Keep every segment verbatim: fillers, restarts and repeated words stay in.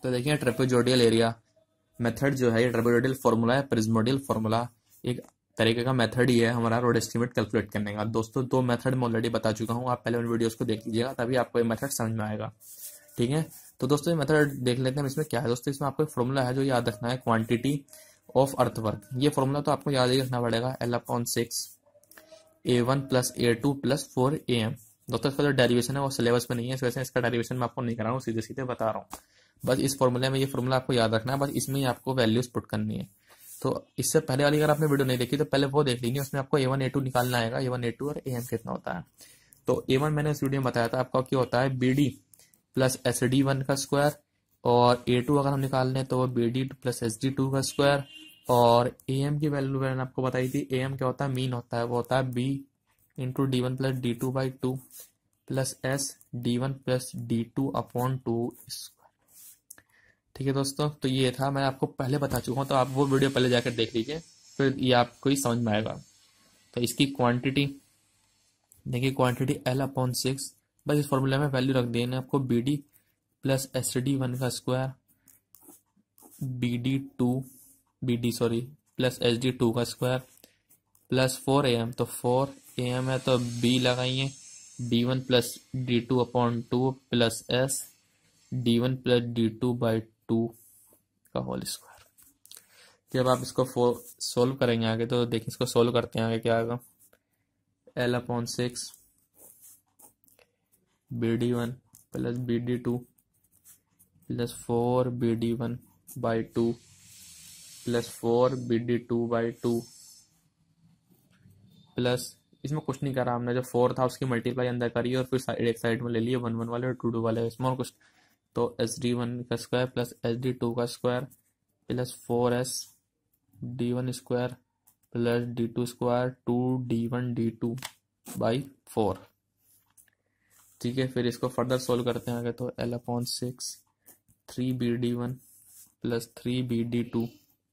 तो देखिए trapezoidal area method जो है ये ट्रेपेजोइडल फार्मूला है, प्रिज्मोइडल फार्मूला एक तरीके का मेथड ही है हमारा रोड एस्टिमेट कैलकुलेट करने का। दोस्तों दो मेथड मैं ऑलरेडी बता चुका हूँ, आप पहले उन वीडियोस को देख लीजिएगा तभी आपको ये मेथड समझ में आएगा। ठीक है, तो दोस्तों ये मेथड देख लेते हैं इसमें क्या है। दोस्तों इसमें आपको एक फॉर्मूला है जो याद रखना है, क्वांटिटी ऑफ अर्थवर्क। ये फॉर्मूला तो आपको याद ही रखना पड़ेगा, L upon six A one plus A two plus four A M. दोस्तों इसका जो डेरिवेशन है वो सिलेबस में नहीं है, इस वजह से इसका डेरिवेशन मैं आपको नहीं करा रहा हूँ, सीधे सीधे बता रहा हूँ। बस इस फॉर्मूले में ये फॉर्मूला आपको याद रखना है, बस इसमें ही आपको वैल्यूज पुट करनी है। तो इससे पहले वाली अगर आपने वीडियो नहीं देखी तो पहले वो देख लीजिए, उसमें आपको ए वन ए टू निकालना आएगा, ए वन ए टू और ए एम कितना होता है। तो ए वन मैंने इस वीडियो में बताया था आपका क्या होता है, B D plus S D one का स्क्वायर, और ए टू अगर हम निकाल लें तो B D plus S D two का स्क्वायर, और ए एम की वैल्यू मैंने आपको बताई थी, ए एम क्या होता है, मीन होता है, वो होता है B into D one plus D two by two plus S D one plus D two upon two. ठीक है दोस्तों, तो ये था, मैं आपको पहले बता चुका हूँ, तो आप वो वीडियो पहले जाकर देख लीजिए, फिर ये आपको ही समझ में आएगा। तो इसकी क्वांटिटी देखिए, क्वांटिटी एल अपॉन सिक्स, बस इस फॉर्मूले में वैल्यू रख देना आपको, B D plus S D one का square, B D two B D sorry plus S D two का square plus four A M. तो फोर ए एम है तो बी लगाइए, D one plus D two upon two plus S D one plus D two by two का whole square. जब आप इसको solve करेंगे आगे, तो देखिए इसको सोल्व करते हैं आगे क्या आएगा, L upon six B D one plus B D two plus four B D one by two plus four B D two by two plus, इसमें कुछ नहीं करा हमने, जो फोर था उसकी मल्टीप्लाई अंदर करी और फिर साइड एक साइड में ले लिए वन वन वाले और टू टू वाले, इसमें और कुछ। तो एस डी वन का square plus S D two का square plus four S D one square plus D two square two D one D two by four. ठीक है, फिर इसको फर्दर सोल्व करते हैं आगे, तो L upon six three B D one plus three B D two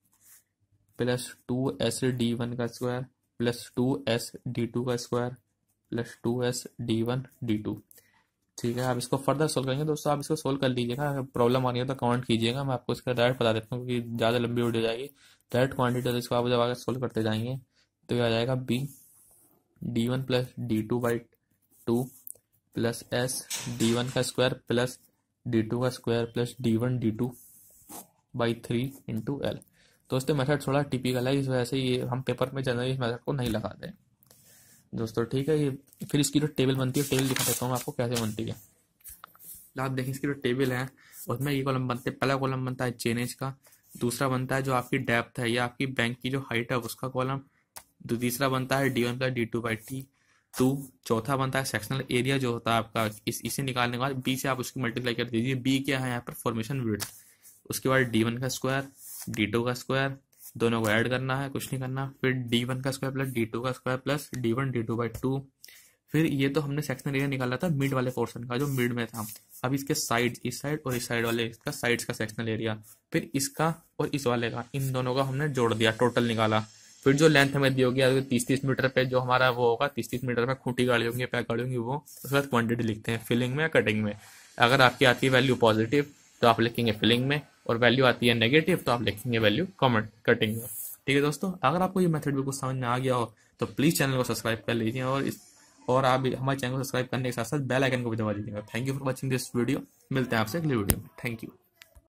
plus two S D one का square plus two S D two का square plus two S D one D two. ठीक है, आप इसको further solve करेंगे दोस्तों, आप इसको सोल्व कर लीजिएगा, अगर प्रॉब्लम आ रही है तो कमेंट कीजिएगा, मैं आपको इसका डायरेक्ट बता देता हूँ क्योंकि ज़्यादा लंबी वीडियो जाएगी। डायरेक्ट क्वांटिटी तो इसको आप जब आगे सोल्व करते जाएंगे तो ये आ जाएगा B D one plus D two by two plus S D one का स्क्वायर प्लस डी टू का square plus D one D two by three into L. दोस्तों मेथड थोड़ा टिपिकल है, इस वजह से ये हम पेपर में जनरली इस मेथड को नहीं लगाते हैं दोस्तों। ठीक है, ये फिर इसकी जो टेबल बनती है, टेबल दिखा देता हूँ आपको कैसे बनती है। आप देखिए इसकी जो टेबल है उसमें ये कॉलम बनते हैं, पहला कॉलम बनता है चेनेज का, दूसरा बनता है जो आपकी डेप्थ है या आपकी बैंक की जो हाइट है उसका कॉलम, तो तीसरा बनता है D one plus D two by T two, चौथा बनता है सेक्शनल एरिया जो होता है आपका, इस इसे निकालने के बाद बी से आप उसकी मल्टीप्लाई कर दीजिए, बी क्या है यहाँ पर फॉर्मेशन विड्थ, उसके बाद डी वन का स्क्वायर डी टू का स्क्वायर, दोनों को ऐड करना है, कुछ नहीं करना, फिर डी वन का स्क्वायर प्लस डी टू का square plus D one D two by two. फिर ये तो हमने सेक्शनल एरिया निकाला था मिड वाले पोर्शन का जो मिड में था, अब इसके साइड, इस साइड और इस साइड वाले इसका साइड्स का सेक्शनल एरिया, फिर इसका और इस वाले का, इन दोनों का हमने जोड़ दिया, टोटल निकाला। फिर जो लेंथ हमें दी होगी तीस तीस मीटर पे जो हमारा वो होगा, तीस तीस मीटर पे खूंटी गाड़ी होंगी, पैक गाड़ी होंगी, वो उसके बाद क्वांटिटी लिखते हैं फिलिंग में या कटिंग में। अगर आपकी आती है वैल्यू पॉजिटिव तो आप लिखेंगे फिलिंग में, और वैल्यू आती है नेगेटिव तो आप लिखेंगे वैल्यू कमेंट कटिंग में। ठीक है दोस्तों, अगर आपको ये मेथड बिल्कुल समझ में आ गया हो तो प्लीज़ चैनल को सब्सक्राइब कर लीजिए, और इस और आप हमारे चैनल को सब्सक्राइब करने के साथ साथ बेल आइकन को भी दबा दीजिएगा। Thank you for watching this video, मिलते हैं आपसे अगली वीडियो में, थैंक यू।